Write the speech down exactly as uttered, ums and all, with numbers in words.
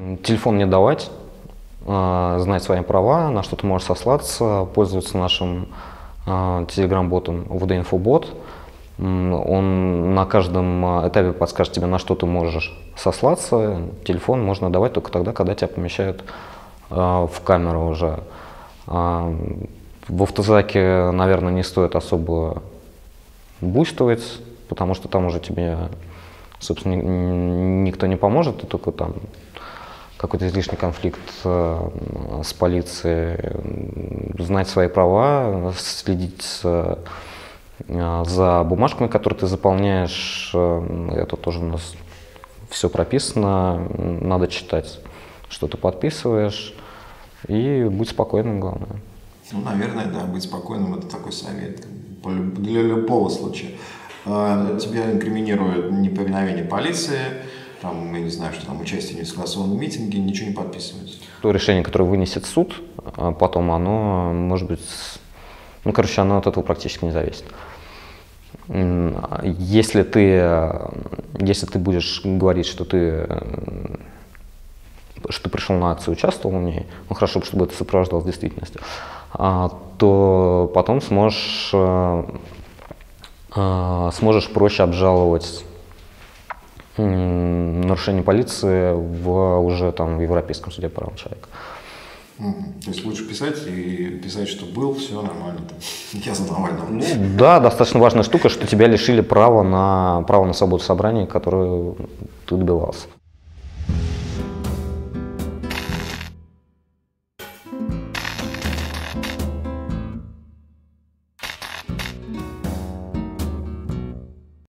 Телефон не давать, знать свои права, на что ты можешь сослаться, пользоваться нашим телеграм-ботом ви ди инфобот. Он на каждом этапе подскажет тебе, на что ты можешь сослаться. Телефон можно давать только тогда, когда тебя помещают в камеру уже. В автозаке, наверное, не стоит особо буйствовать, потому что там уже тебе, собственно, никто не поможет, ты только там какой-то излишний конфликт с полицией, знать свои права, следить за бумажками, которые ты заполняешь. Это тоже у нас все прописано, надо читать, что ты подписываешь, и быть спокойным, главное. Ну, наверное, да, быть спокойным – это такой совет для любого случая. Тебя инкриминируют неповиновение полиции, там, я не знаю, что там участие в несогласованном митинге, ничего не подписывается. То решение, которое вынесет суд, потом оно может быть, ну, короче, оно от этого практически не зависит. Если ты, если ты будешь говорить, что ты, что ты пришел на акцию, участвовал в ней, ну, хорошо, чтобы это сопровождалось действительностью, то потом сможешь, сможешь проще обжаловать нарушение полиции в уже там в Европейском суде по правам человека. Угу. То есть лучше писать и писать, что был, все нормально. Я за Навального. Ну, да, достаточно важная штука, что тебя лишили права на, права на свободу собрания, которую ты добивался.